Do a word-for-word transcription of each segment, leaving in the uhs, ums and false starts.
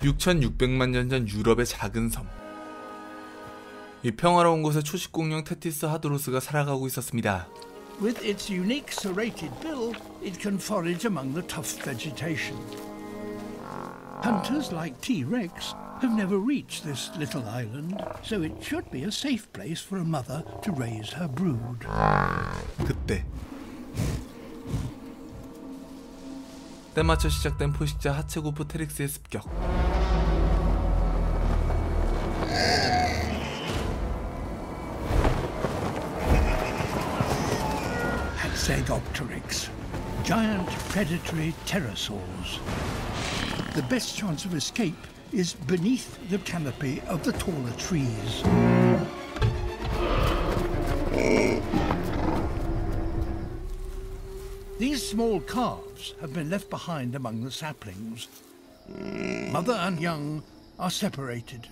육천육백만 년 전 유럽의 작은 섬. 이 평화로운 곳에 초식공룡 테티스 하드로스가 살아가고 있었습니다. With its unique serrated bill, it can forage among the tough vegetation. Hunters like T-Rex have never reached this little island, so it should be a safe place for a mother to raise her brood. 그때 때맞춰 시작된 포식자 하체고프테릭스의 습격. Hatzegopteryx, giant predatory pterosaurs. The best chance of escape is beneath the canopy of the taller trees. These small calves have been left behind among the saplings. Mother and young are separated.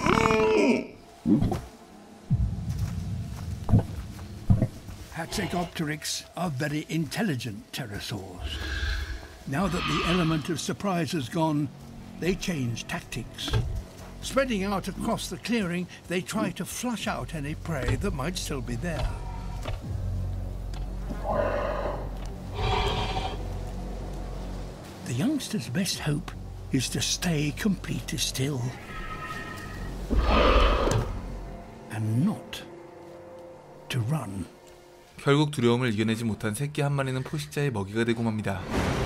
Hatzegopteryx are very intelligent pterosaurs. Now that the element of surprise has gone, they change tactics. Spreading out across the clearing, they try to flush out any prey that might still be there. The youngster's best hope is to stay completely still and not to run. 결국 두려움을 이겨내지 못한 새끼 한 마리는 포식자의 먹이가 되고 맙니다.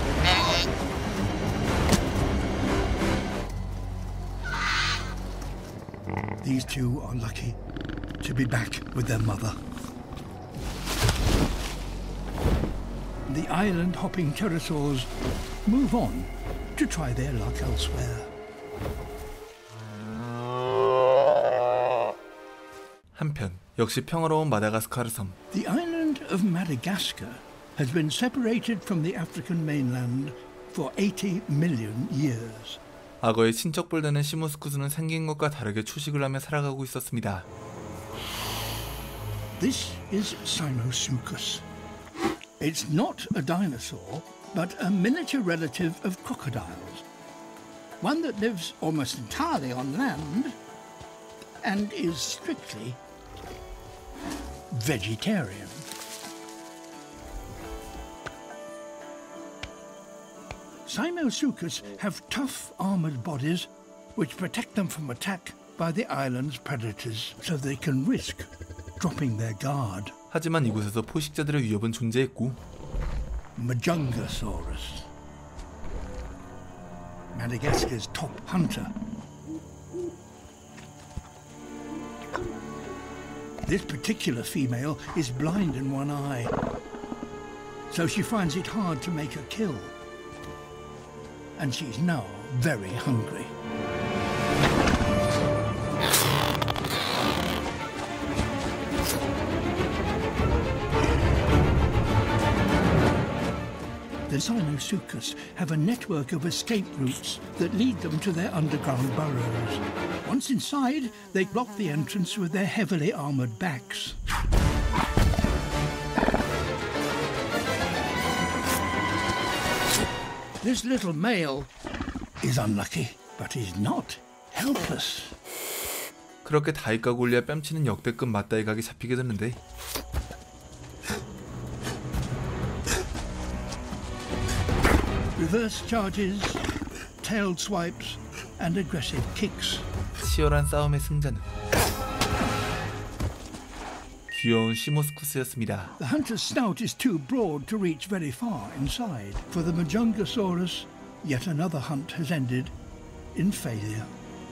These two are lucky to be back with their mother. The island-hopping pterosaurs move on to try their luck elsewhere. 한편 역시 평화로운 마다가스카르 섬. The island of Madagascar has been separated from the African mainland for eighty million years. 악어의 친척불 되는 시모스쿠스는 생긴 것과 다르게 초식을 하며 살아가고 있었습니다. This is Cynosuchus. It's not a dinosaur, but a miniature relative of crocodiles. One that lives almost entirely on land and is strictly vegetarian. Cynosuchus have tough armored bodies which protect them from attack by the island's predators, so they can risk dropping their guard. 하지만 이곳에서 포식자들의 위협은 존재했고, Majungasaurus, Madagascar's top hunter. This particular female is blind in one eye, so she finds it hard to make a kill. And she's now very hungry. The Cynosuchus have a network of escape routes that lead them to their underground burrows. Once inside, they block the entrance with their heavily armored backs. This little male is unlucky, but he's not helpless. 그렇게 다이카 골리앗 뺨치는 역대급 맞다이 각이 잡히게 되는데, Reverse charges, tailed swipes, and aggressive kicks. 치열한 싸움의 승자는 귀여운 시모스쿠스였습니다. The hunter's snout is too broad to reach very far inside. For the Majungasaurus, yet another hunt has ended in failure.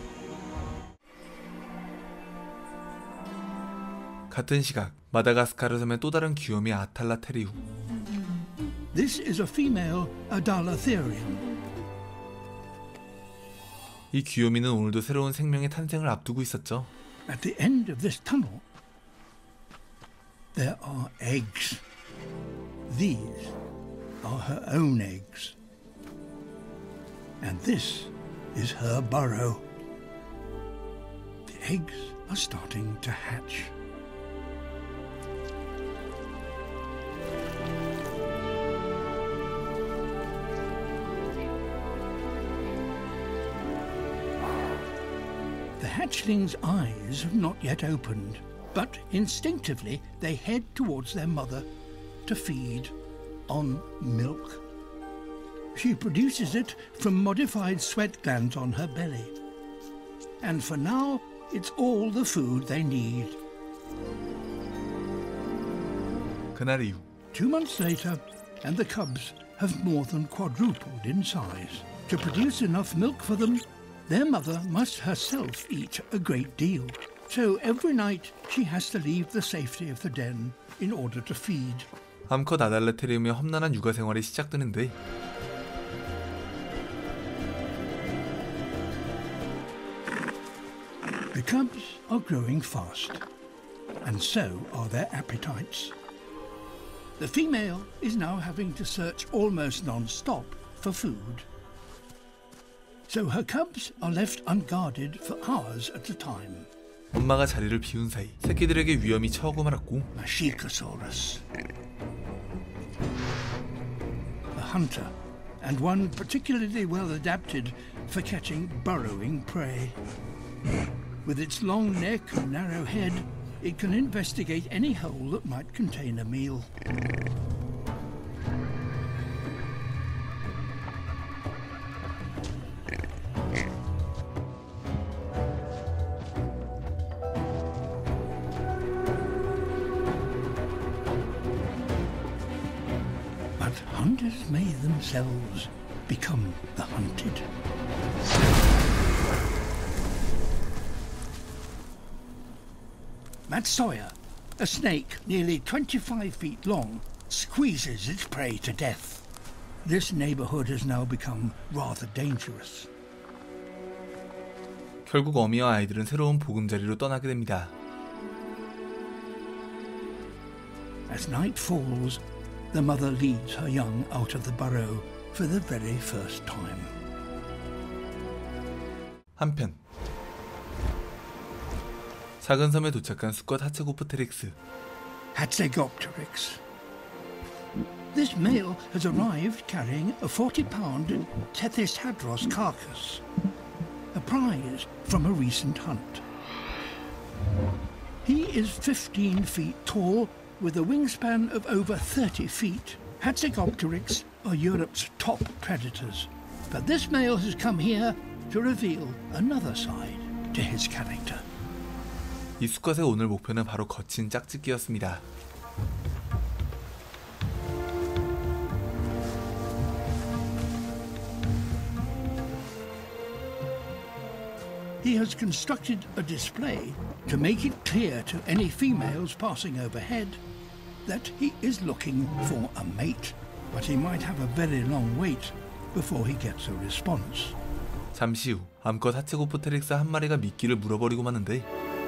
같은 시각 마다가스카르 섬의 또 다른 귀요미 아탈라테리우. This is a female Adalatherium. 이 귀요미는 오늘도 새로운 생명의 탄생을 앞두고 있었죠. At the end of this tunnel, there are eggs. These are her own eggs. And this is her burrow. The eggs are starting to hatch. hatchlings' eyes have not yet opened, but instinctively they head towards their mother to feed on milk. She produces it from modified sweat glands on her belly. And for now, it's all the food they need. 그날 이후 Two months later, and the cubs have more than quadrupled in size. To produce enough milk for them, their mother must herself eat a great deal. So every night she has to leave the safety of the den in order to feed. 암컷 아달레테리움의 험난한 육아 생활이 시작되는데 The cubs are growing fast, and so are their appetites. The female is now having to search almost non-stop for food. So her cubs are left unguarded for hours at a time. 엄마가 자리를 비운 사이 새끼들에게 위험이 처하고 말았고 Machikosaurus, a hunter, and one particularly well adapted for catching burrowing prey. With its long neck and narrow head, it can investigate any hole that might contain a meal. But hunters may themselves become the hunted. Matsoya, a snake nearly twenty-five feet long, squeezes its prey to death. This neighborhood has now become rather dangerous. 결국 어미와 아이들은 새로운 보금자리로 떠나게 됩니다. As night falls, the mother leads her young out of the burrow for the very first time. 한편 작은 섬에 도착한 수컷 하체고프테릭스. Hatzegopteryx. This male has arrived carrying a forty-pound Tethys hadros carcass, a prize from a recent hunt. He is fifteen feet tall with a wingspan of over thirty feet. Hatzegopteryx are Europe's top predators, but this male has come here to reveal another side to his character. 이 수컷의 오늘 목표는 바로 거친 짝짓기였습니다. He has constructed a display to make it clear to any females passing overhead that he is looking for a mate, but he might have a very long wait before he gets a response. 잠시 후 암컷 하체고프테릭스 한 마리가 미끼를 물어버리고 마는데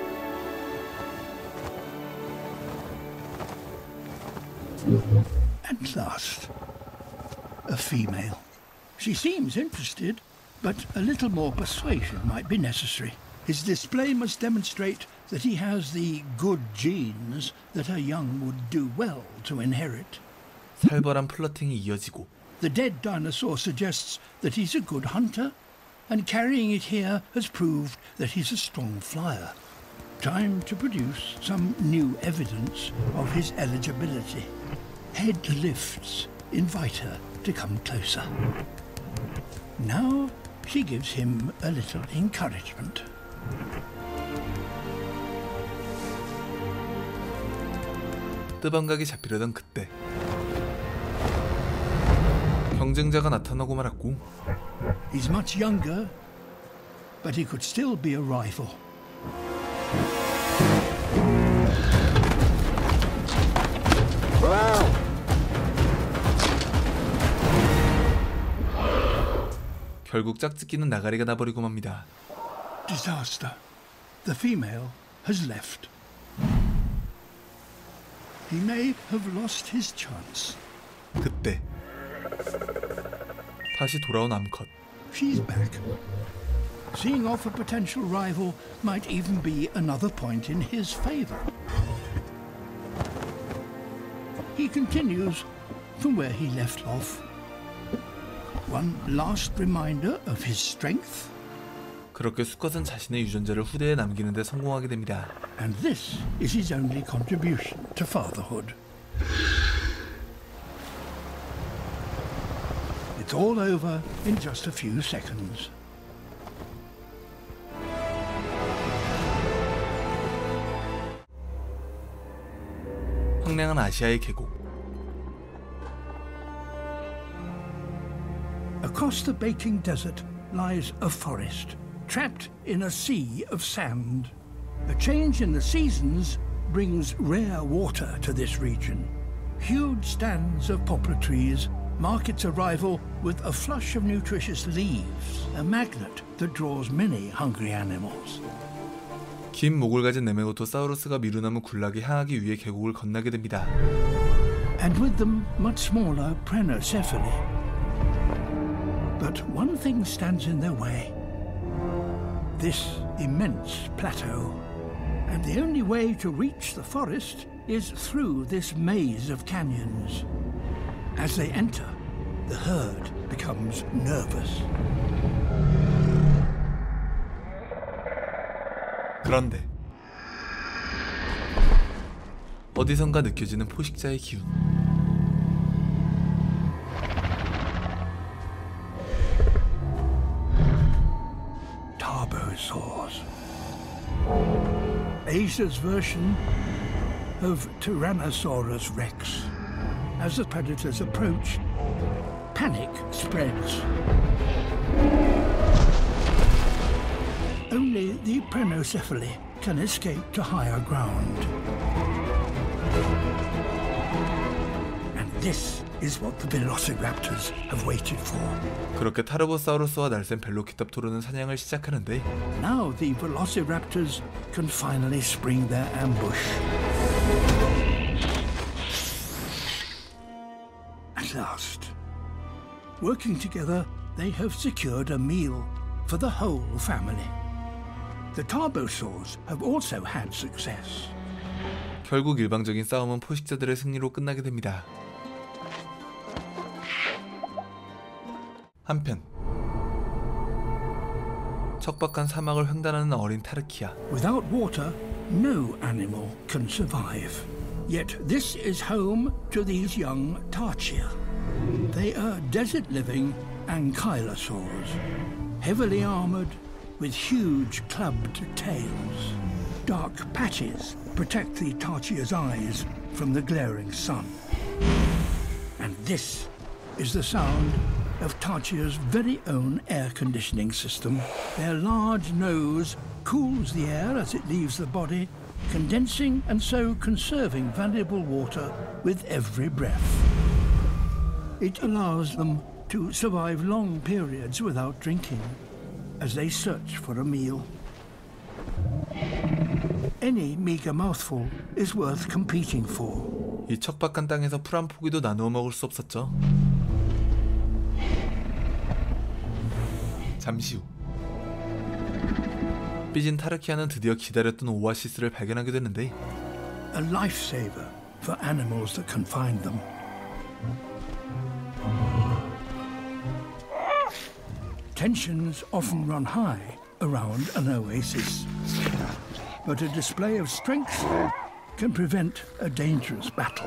At last, a female. She seems interested, but a little more persuasion might be necessary. His display must demonstrate that he has the good genes that her young would do well to inherit. 살벌한 플러팅이 이어지고 The dead dinosaur suggests that he's a good hunter, and carrying it here has proved that he's a strong flyer. Time to produce some new evidence of his eligibility. Head lifts invite her to come closer. Now she gives him a little encouragement. 뜨밤각이 잡히려던 그때 경쟁자가 나타나고 말았고 He's much younger, but he could still be a rival. 결국 짝짓기는 나가리가 나버리고 맙니다. Disaster. The female has left. He may have lost his chance. 그때 다시 돌아온 암컷. She's back. Seeing off a potential rival might even be another point in his favor. He continues from where he left off. One last reminder of his strength. 그렇게 수컷은 자신의 유전자를 후대에 남기는 데 성공하게 됩니다. And this is his only contribution to fatherhood. It's all over in just a few seconds. 황량한 아시아의 계곡. Across the baking desert lies a forest, trapped in a sea of sand. A change in the seasons brings rare water to this region. Huge stands of poplar trees mark its arrival with a flush of nutritious leaves, a magnet that draws many hungry animals. 긴 목을 가진 네메고토사우루스가 미루나무 군락에 향하기 위해 계곡을 건너게 됩니다. And with them much smaller Prenocephali. But one thing stands in their way. This immense plateau. And the only way to reach the forest is through this maze of canyons. As they enter, the herd becomes nervous. 그런데 어디선가 느껴지는 포식자의 기운. Tarbosaurs. Asia's version of Tyrannosaurus rex. As the predators approach, panic spreads. Only the Prenocephali can escape to higher ground. And this is what the velociraptors have waited for. 그렇게 타르보사우루스와 날쌘 벨로키탑토르는 사냥을 시작하는데 Now the velociraptors can finally spring their ambush. At last. Working together, they have secured a meal for the whole family. The Tarbosaurs have also had success. 결국 일방적인 싸움은 포식자들의 승리로 끝나게 됩니다. 한편 척박한 사막을 횡단하는 어린 타르키아. Without water, no animal can survive. Yet this is home to these young Tarchia. They are desert-living ankylosaurs, heavily armored with huge clubbed tails. Dark patches protect the Tarchia's eyes from the glaring sun. And this is the sound of Tarchia's very own air conditioning system. Their large nose cools the air as it leaves the body, condensing and so conserving valuable water with every breath. It allows them to survive long periods without drinking as they search for a meal. Any meager mouthful is worth competing for. 이 척박한 땅에서 풀 한 포기도 나누어 먹을 수 없었죠. 잠시 후 삐진 타르키아는 드디어 기다렸던 오아시스를 발견하게 되는데 A lifesaver for animals that can find them. Tensions often run high around an oasis, but a display of strength can prevent a dangerous battle.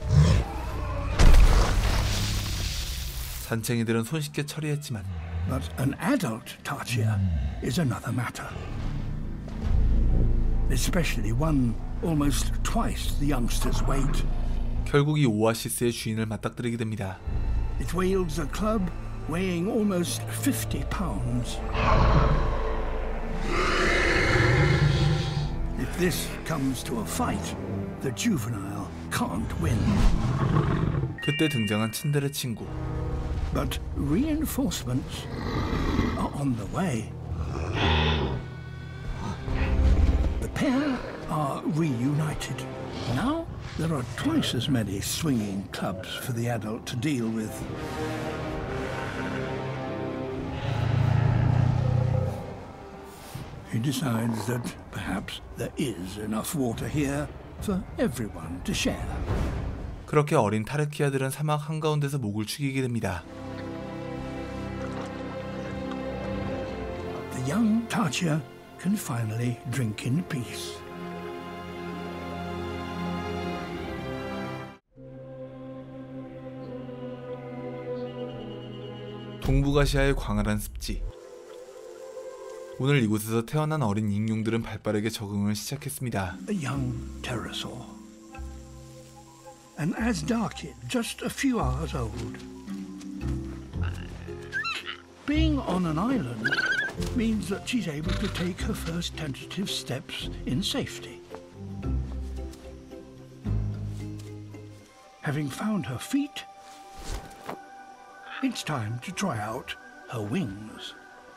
산챙이들은 손쉽게 처리했지만 But an adult Tarchia is another matter. Especially one almost twice the youngster's weight. 결국 이 오아시스의 주인을 맞닥뜨리게 됩니다. It wields a club weighing almost fifty pounds. If this comes to a fight, the juvenile can't win. 그때 등장한 츤데레 친구. But reinforcements are on the way. The pair are reunited. Now there are twice as many swinging clubs for the adult to deal with. He decides that perhaps there is enough water here for everyone to share. 그렇게 어린 타르키아들은 사막 한가운데서 목을 축이게 됩니다. the young Tarchia can finally drink in peace. 동북아시아의 광활한 습지. 오늘 이곳에서 태어난 어린 익룡들은 발빠르게 적응을 시작했습니다. A young pterosaur. An Azdarchid, just a few hours old. Being on an island means that she's able to take her first tentative steps in safety. Having found her feet, it's time to try out her wings.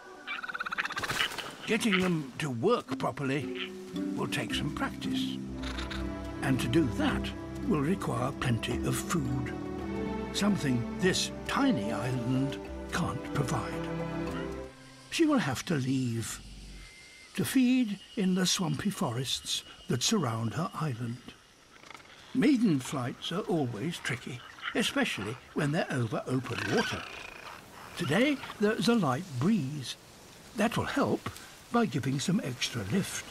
Getting them to work properly will take some practice. And to do that will require plenty of food, something this tiny island can't provide. She will have to leave to feed in the swampy forests that surround her island. Maiden flights are always tricky, especially when they're over open water. Today there's a light breeze. That will help by giving some extra lift.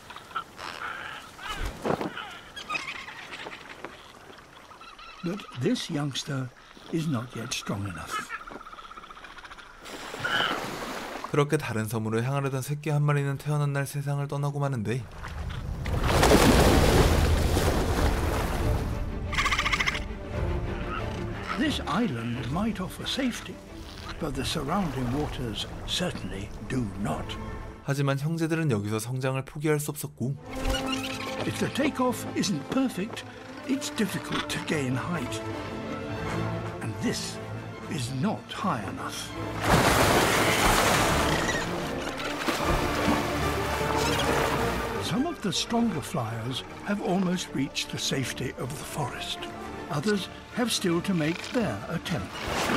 But this youngster is not yet strong enough. 그렇게 다른 섬으로 향하려던 새끼 한 마리는 태어난 날 세상을 떠나고 마는데 This island might offer safety, but the surrounding waters certainly do not. 하지만 형제들은 여기서 성장을 포기할 수 없었고 If the takeoff isn't perfect, it's difficult to gain height. And this is not high enough. Some of the stronger flyers have almost reached the safety of the forest. Others have still to make their attempt.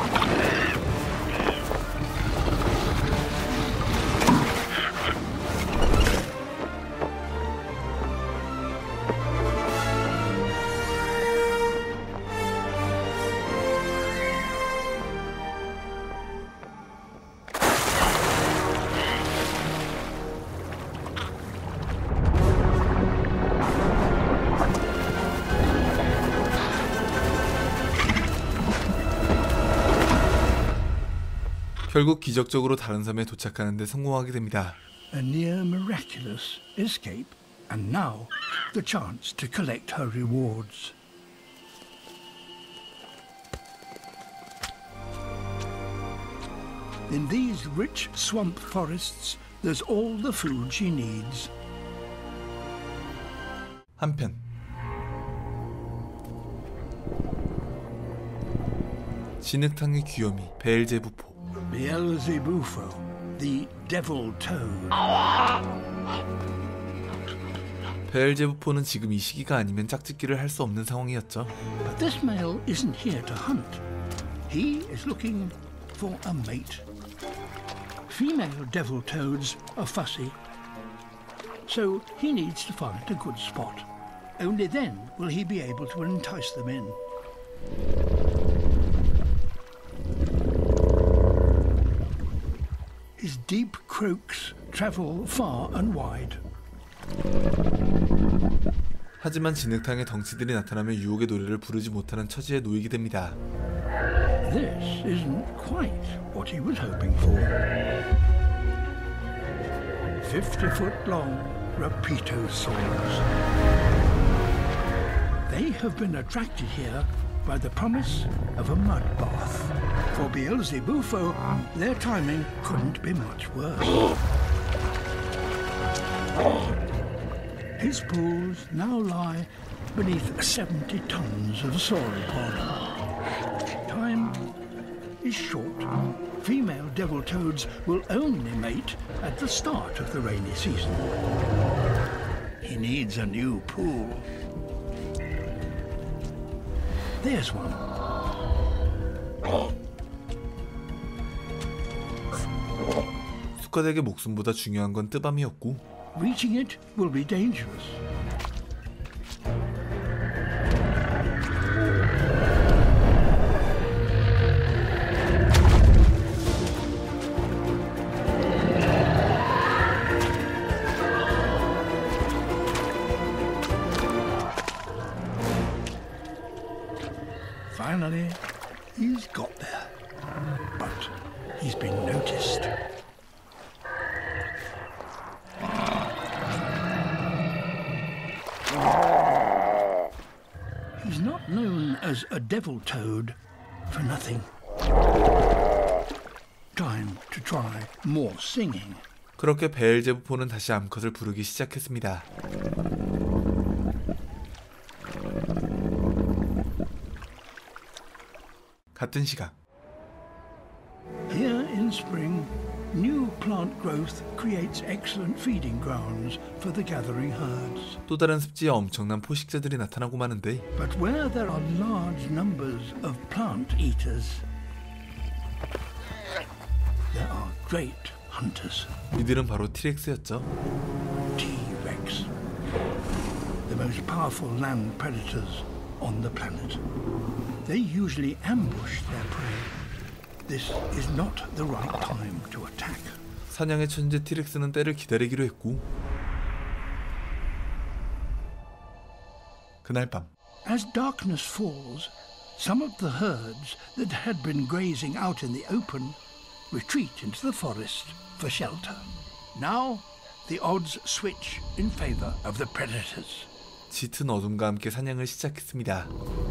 결국 기적적으로 다른 섬에 도착하는 데 성공하게 됩니다. A near miraculous escape, and now the chance to collect her rewards. In these rich swamp forests, there's all the food she needs. 한편 진흙탕의 귀요미 베엘제부포. Beelzebufo, the devil toad. 베엘제부포는 지금 이 시기가 아니면 짝짓기를 할 수 없는 상황이었죠. But this male isn't here to hunt. He is looking for a mate. Female devil toads are fussy, so he needs to find a good spot. Only then will he be able to entice them in. His deep croaks travel far and wide. 하지만 진흙탕의 덩치들이 나타나면 유혹의 노래를 부르지 못하는 처지에 놓이게 됩니다. This isn't quite what he was hoping for. Fifty-foot-long Rapitosaurs. They have been attracted here by the promise of a mud bath. For Beelzebufo, their timing couldn't be much worse. His pools now lie beneath seventy tons of sauropod. Time is short. Female devil toads will only mate at the start of the rainy season. He needs a new pool. There's one. 수컷에게 목숨보다 중요한 건 뜨밤이었고 Reaching it will be dangerous. Finally, he's got there. But he's been noticed. He's not known as a devil toad for nothing. Time to try more singing. 그렇게 베엘제부포는 다시 암컷을 부르기 시작했습니다. 같은 시각. Here in spring, new plant growth creates excellent feeding grounds for the gathering herds. 또 다른 습지에 엄청난 포식자들이 나타나고 마는데 But where there are large numbers of plant eaters, there are great hunters. 이들은 바로 티렉스였죠. T-Rex, the most powerful land predators on the planet. They usually ambush their prey. This is not the right time to attack. 사냥의 천재 티렉스는 때를 기다리기로 했고 그날 밤 As darkness falls, some of the herds that had been grazing out in the open retreat into the forest for shelter. Now, the odds switch in favor of the predators. 짙은 어둠과 함께 사냥을 시작했습니다.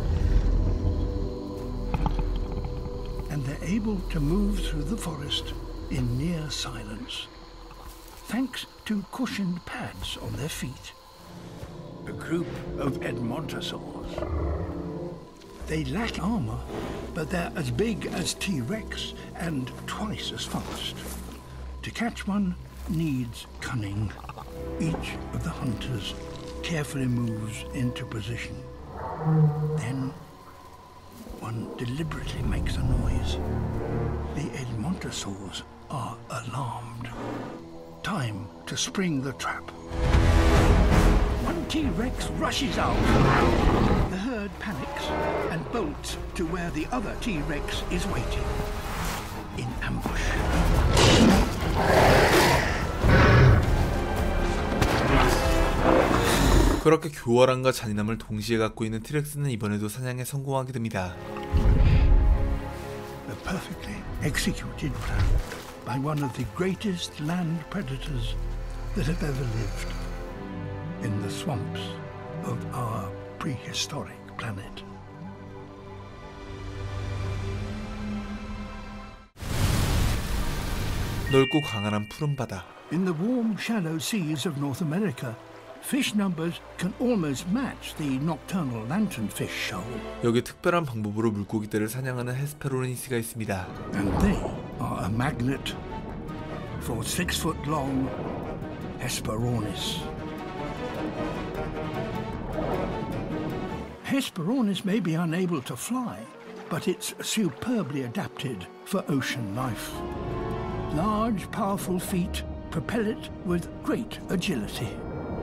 And they're able to move through the forest in near silence, thanks to cushioned pads on their feet. A group of Edmontosaurs. They lack armor, but they're as big as T-Rex and twice as fast. To catch one needs cunning. Each of the hunters carefully moves into position. Then one deliberately makes a noise. The Edmontosaurs are alarmed. Time to spring the trap. One T-Rex rushes out. The herd panics and bolts to where the other T-Rex is waiting. In ambush. 그렇게 교활함과 잔인함을 동시에 갖고 있는 티렉스는 이번에도 사냥에 성공하게 됩니다. A perfectly executed plan by one of the greatest land predators that have ever lived in the swamps of our prehistoric planet. 넓고 광활한 푸른 바다. In the warm, shallow seas of North America, fish numbers can almost match the nocturnal lanternfish shoal. 여기 특별한 방법으로 물고기들을 사냥하는 헤스페로니스가 있습니다. And they are a magnet for six-foot-long Hesperornis. Hesperornis may be unable to fly, but it's superbly adapted for ocean life. Large, powerful feet propel it with great agility.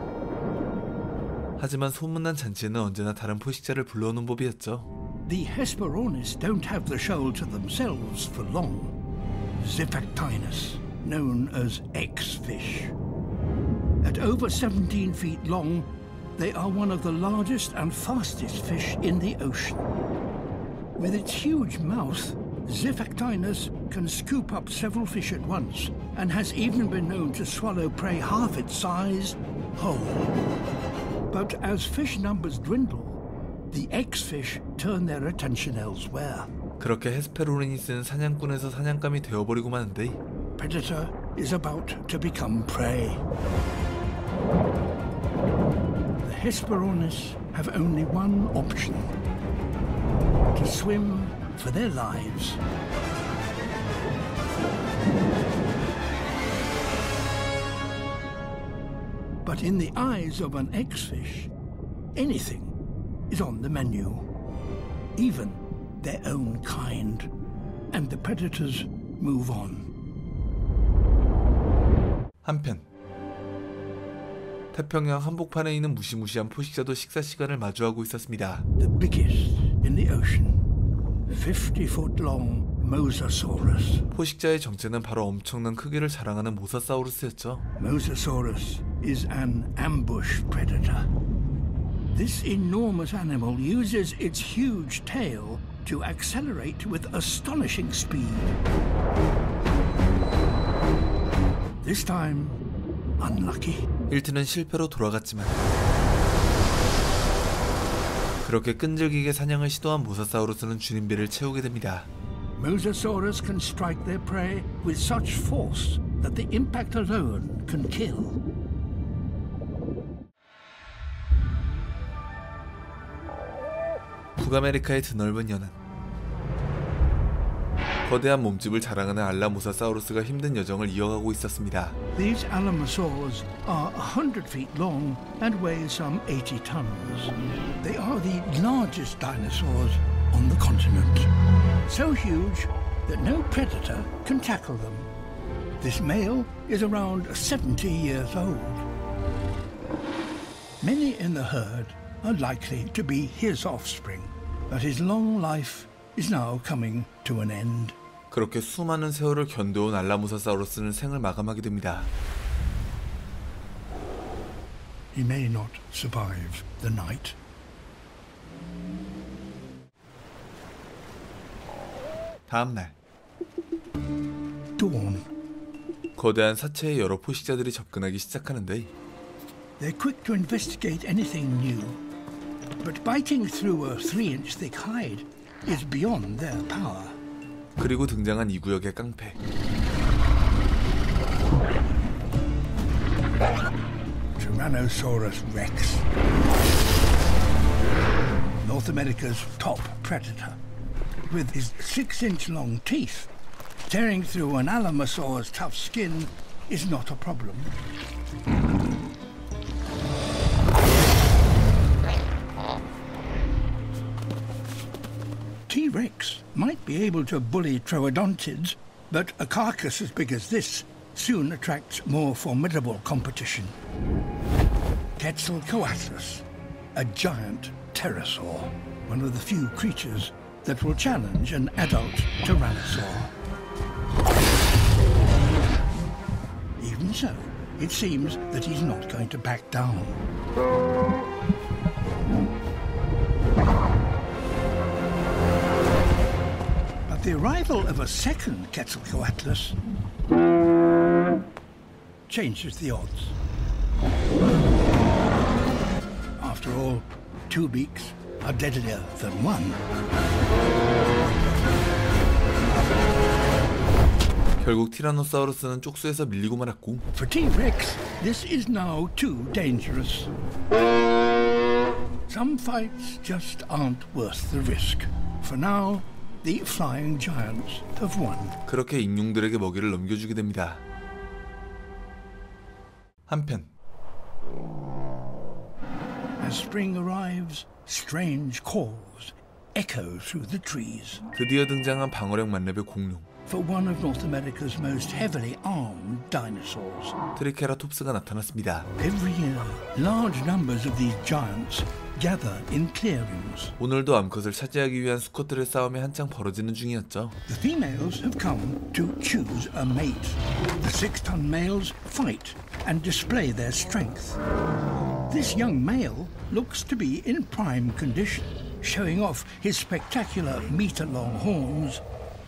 하지만 소문난 잔치에는 언제나 다른 포식자를 불러오는 법이었죠. The Hesperornis don't have the shoal to themselves for long. Ziphactinus, known as X-fish. At over seventeen feet long, they are one of the largest and fastest fish in the ocean. With its huge mouth, Ziphactinus can scoop up several fish at once and has even been known to swallow prey half its size whole. But as fish numbers dwindle, the X-fish turn their attention elsewhere. 그렇게 헤스페로니스는 사냥꾼에서 사냥감이 되어버리고 마는데 Predator is about to become prey. The Hesperornis have only one option: to swim for their lives. But in the eyes of an X-fish, anything is on the menu, even their own kind, and the predators move on. 한편 태평양 한복판에 있는 무시무시한 포식자도 식사 시간을 마주하고 있었습니다. The biggest in the ocean, fifty-foot-long Mosasaurus. 포식자의 정체는 바로 엄청난 크기를 자랑하는 모사사우루스였죠. Mosasaurus is an ambush predator. This enormous animal uses its huge tail to accelerate with astonishing speed. This time, unlucky. 일트는 실패로 돌아갔지만 그렇게 끈질기게 사냥을 시도한 모사사우루스는 주님배를 채우게 됩니다. Mosasaurus can strike their prey with such force that the impact alone can kill. 북아메리카의 드넓은 연안. 거대한 몸집을 자랑하는 알라모사사우루스가 힘든 여정을 이어가고 있었습니다. These alamosaurs are one hundred feet long and weigh some eighty tons. They are the largest dinosaurs on the continent. So huge that no predator can tackle them. This male is around seventy years old. Many in the herd are likely to be his offspring, but his long life is now coming to an end. 그렇게 수많은 세월을 견뎌온 알라모사사우루스는 생을 마감하게 됩니다. He may not survive the night. 다음 날 Dawn. 거대한 사체의 여러 포식자들이 접근하기 시작하는데 They're quick to investigate anything new, but biting through a three-inch thick hide is beyond their power. 그리고 등장한 이 구역의 깡패. Tyrannosaurus rex. North America's top predator. With his six-inch long teeth, tearing through an alamosaur's tough skin is not a problem. T-Rex might be able to bully troodontids, but a carcass as big as this soon attracts more formidable competition. Quetzalcoatlus, a giant pterosaur, one of the few creatures that will challenge an adult tyrannosaur. Even so, it seems that he's not going to back down. But the arrival of a second Quetzalcoatlus changes the odds. After all, two beaks are deadlier than one. 결국 티라노사우루스는 쪽수에서 밀리고 말았고 For T-Rex, this is now too dangerous. Some fights just aren't worth the risk. For now, the flying giants have won. 그렇게 익룡들에게 먹이를 넘겨주게 됩니다. 한편 As spring arrives, strange calls echo through the trees. 드디어 등장한 방어력 만렙의 공룡 For one of North America's most heavily armed dinosaurs. 트리케라톱스가 나타났습니다. Every year, large numbers of these giants gather in clearings. 오늘도 암컷을 차지하기 위한 수컷들의 싸움이 한창 벌어지는 중이었죠. The females have come to choose a mate. The six-ton males fight and display their strength. This young male looks to be in prime condition, showing off his spectacular meter-long horns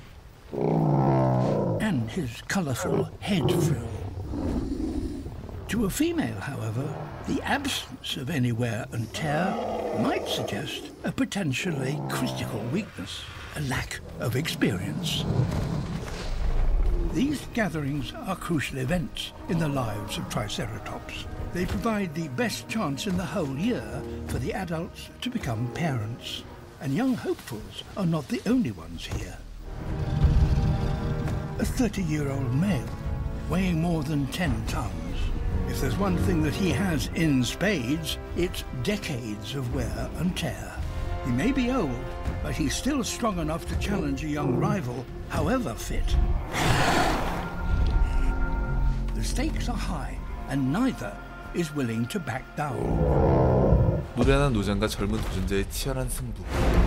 and his colourful head frill. To a female, however, the absence of any wear and tear might suggest a potentially critical weakness, a lack of experience. These gatherings are crucial events in the lives of Triceratops. They provide the best chance in the whole year for the adults to become parents. And young hopefuls are not the only ones here. A thirty-year-old male, weighing more than ten tons. If there's one thing that he has in spades, it's decades of wear and tear. He may be old, but he's still strong enough to challenge a young rival, however fit. The stakes are high, and neither is willing to back down. 노련한 노장과 젊은 도전자의 치열한 승부.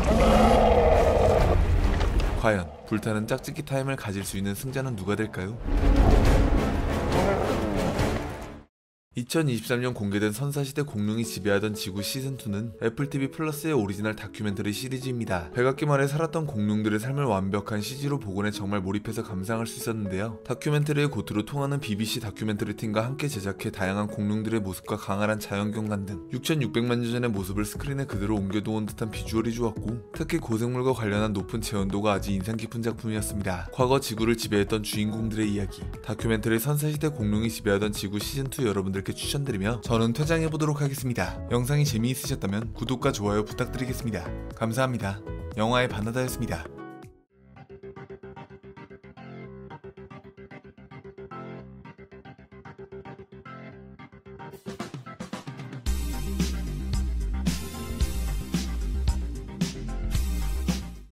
과연 불타는 짝짓기 타임을 가질 수 있는 승자는 누가 될까요? 이천이십삼 년 공개된 선사시대 공룡이 지배하던 지구 시즌이는 애플티비 플러스의 오리지널 다큐멘터리 시리즈입니다. 백악기 말에 살았던 공룡들의 삶을 완벽한 씨지로 복원해 정말 몰입해서 감상할 수 있었는데요. 다큐멘터리의 고트로 통하는 비비씨 다큐멘터리 팀과 함께 제작해 다양한 공룡들의 모습과 강활한 자연경관 등 육천육백만 년 전의 모습을 스크린에 그대로 옮겨두은 듯한 비주얼이 좋았고, 특히 고생물과 관련한 높은 재현도가 아주 인상 깊은 작품이었습니다. 과거 지구를 지배했던 주인공들의 이야기, 다큐멘터리 선사시대 공룡이 지배하던 지구 시즌이 여러분들 께 추천드리며 저는 퇴장해보도록 하겠습니다. 영상이 재미있으셨다면 구독과 좋아요 부탁드리겠습니다. 감사합니다. 영화의 바나다였습니다.